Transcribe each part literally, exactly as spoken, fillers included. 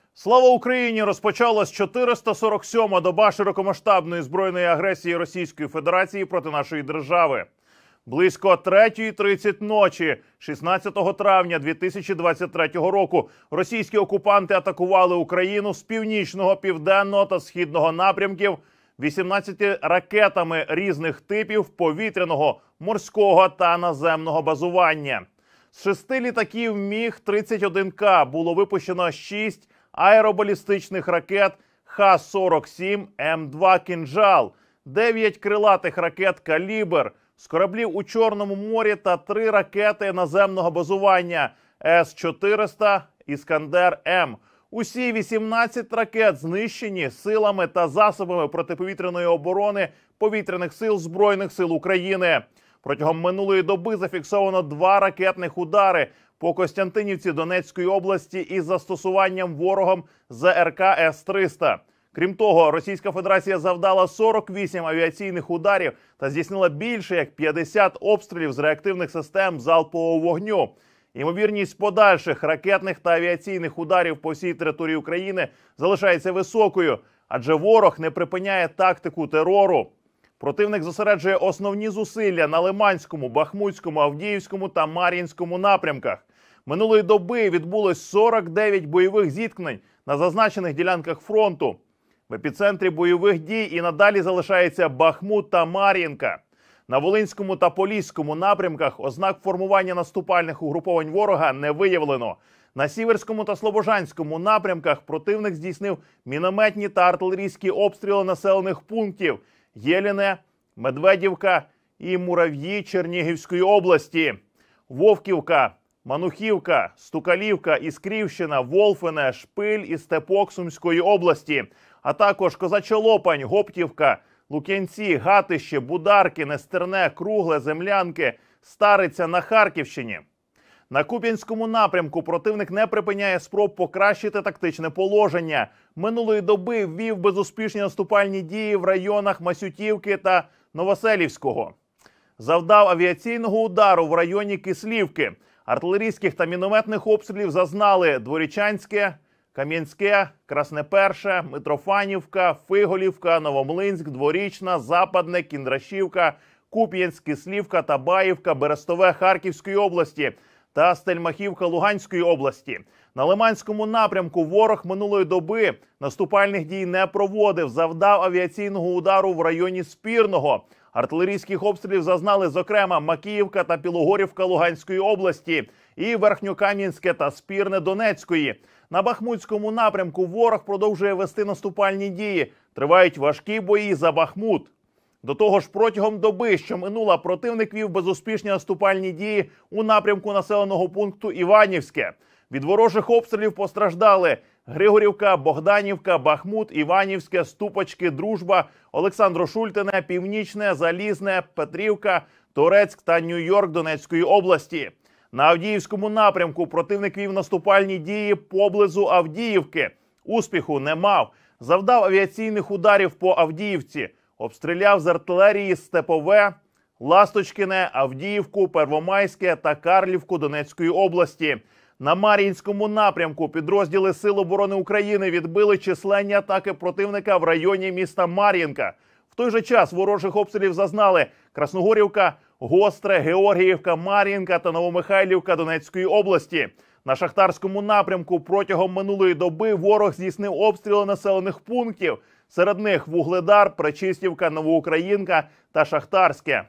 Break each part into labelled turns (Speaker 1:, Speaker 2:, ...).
Speaker 1: Слава Україні! Розпочалась чотириста сорок сьома доба широкомасштабної збройної агресії Російської Федерації проти нашої держави. Близько третьої тридцять ночі, шістнадцятого травня дві тисячі двадцять третього року, російські окупанти атакували Україну з північного, південного та східного напрямків вісімнадцятьма ракетами різних типів повітряного, морського та наземного базування. З шести літаків Міг тридцять один К було випущено шість аеробалістичних ракет Х сорок сім М два «Кинжал», дев'ять крилатих ракет «Калібр», з кораблів у Чорному морі та три ракети наземного базування С чотириста «Іскандер-М». Усі вісімнадцять ракет знищені силами та засобами протиповітряної оборони Повітряних сил Збройних сил України. Протягом минулої доби зафіксовано два ракетних удари по Костянтинівці Донецької області із застосуванням ворогом З Р К С триста. Крім того, Російська Федерація завдала сорок вісім авіаційних ударів та здійснила більше як п'ятдесят обстрілів з реактивних систем залпового вогню. Ймовірність подальших ракетних та авіаційних ударів по всій території України залишається високою, адже ворог не припиняє тактику терору. Противник зосереджує основні зусилля на Лиманському, Бахмутському, Авдіївському та Мар'їнському напрямках. Минулої доби відбулось сорок дев'ять бойових зіткнень на зазначених ділянках фронту. В епіцентрі бойових дій і надалі залишається Бахмут та Мар'їнка. На Волинському та Поліському напрямках ознак формування наступальних угруповань ворога не виявлено. На Сіверському та Слобожанському напрямках противник здійснив мінометні та артилерійські обстріли населених пунктів Єліне, Медведівка і Мурав'ї Чернігівської області, Вовківка, Манухівка, Стукалівка, Іскрівщина, Волфине, Шпиль і Степок Сумської області, а також Козачолопань, Гоптівка, Лук'янці, Гатище, Бударки, Нестерне, Кругле, Землянки, Стариця на Харківщині. На Куп'янському напрямку противник не припиняє спроб покращити тактичне положення. Минулої доби ввів безуспішні наступальні дії в районах Масютівки та Новоселівського. Завдав авіаційного удару в районі Кислівки. Артилерійських та мінометних обстрілів зазнали Дворічанське, Кам'янське, Красне-Перше, Митрофанівка, Фиголівка, Новомлинськ, Дворічна, Западне, Кіндрашівка, Куп'янськ, Кислівка, Табаївка, Берестове Харківської області та Стельмахівка Луганської області. На Лиманському напрямку ворог минулої доби наступальних дій не проводив, завдав авіаційного удару в районі Спірного. Артилерійських обстрілів зазнали, зокрема, Макіївка та Білогорівка Луганської області і Верхньокам'янське та Спірне Донецької. На Бахмутському напрямку ворог продовжує вести наступальні дії. Тривають важкі бої за Бахмут. До того ж, протягом доби, що минула, противник вів безуспішні наступальні дії у напрямку населеного пункту Іванівське. Від ворожих обстрілів постраждали Григорівка, Богданівка, Бахмут, Іванівське, Ступочки, Дружба, Олександро-Шультине, Північне, Залізне, Петрівка, Торецьк та Нью-Йорк Донецької області. На Авдіївському напрямку противник вів наступальні дії поблизу Авдіївки. Успіху не мав. Завдав авіаційних ударів по Авдіївці. Обстріляв з артилерії Степове, Ласточкине, Авдіївку, Первомайське та Карлівку Донецької області. На Мар'їнському напрямку підрозділи Сил оборони України відбили численні атаки противника в районі міста Мар'їнка. В той же час ворожих обстрілів зазнали Красногорівка, Гостре, Георгіївка, Мар'їнка та Новомихайлівка Донецької області. На Шахтарському напрямку протягом минулої доби ворог здійснив обстріли населених пунктів. Серед них Вугледар, Пречистівка, Новоукраїнка та Шахтарське.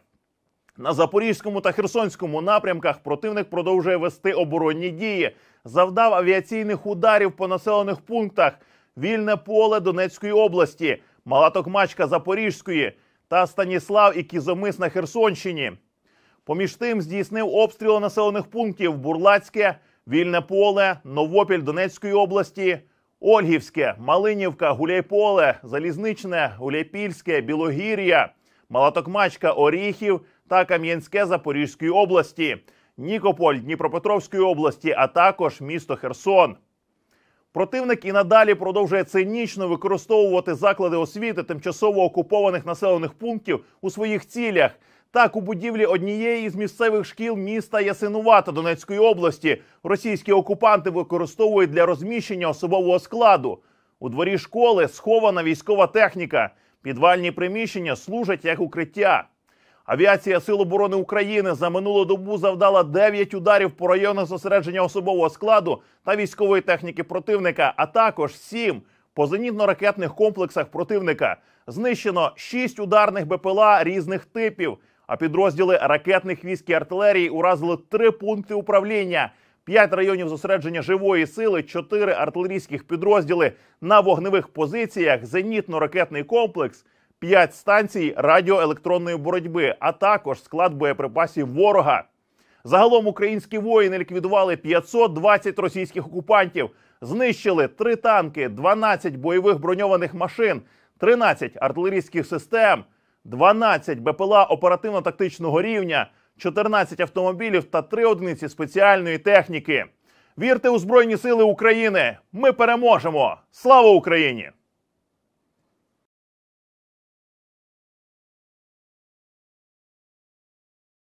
Speaker 1: На Запорізькому та Херсонському напрямках противник продовжує вести оборонні дії. Завдав авіаційних ударів по населених пунктах Вільне Поле Донецької області, Мала Токмачка Запорізької та Станіслав і Кізомис на Херсонщині. Поміж тим здійснив обстріли населених пунктів Бурлацьке, Вільне Поле, Новопіль Донецької області, Ольгівське, Малинівка, Гуляйполе, Залізничне, Гуляйпільське, Білогір'я, Мала Токмачка, Оріхів та Кам'янське Запорізької області, Нікополь Дніпропетровської області, а також місто Херсон. Противник і надалі продовжує цинічно використовувати заклади освіти тимчасово окупованих населених пунктів у своїх цілях. Так, у будівлі однієї з місцевих шкіл міста Ясинувата Донецької області російські окупанти використовують для розміщення особового складу. У дворі школи схована військова техніка. Підвальні приміщення служать як укриття. Авіація Сил оборони України за минулу добу завдала дев'ять ударів по районах зосередження особового складу та військової техніки противника, а також сім по зенітно-ракетних комплексах противника. Знищено шість ударних БПЛА різних типів, а підрозділи ракетних військ і артилерії уразили три пункти управління, п'ять районів зосередження живої сили, чотири артилерійських підрозділи на вогневих позиціях, зенітно-ракетний комплекс, п'ять станцій радіоелектронної боротьби, а також склад боєприпасів ворога. Загалом українські воїни ліквідували п'ятсот двадцять російських окупантів, знищили три танки, дванадцять бойових броньованих машин, тринадцять артилерійських систем, дванадцять БПЛА оперативно-тактичного рівня, чотирнадцять автомобілів та три одиниці спеціальної техніки. Вірте у Збройні Сили України! Ми переможемо! Слава Україні!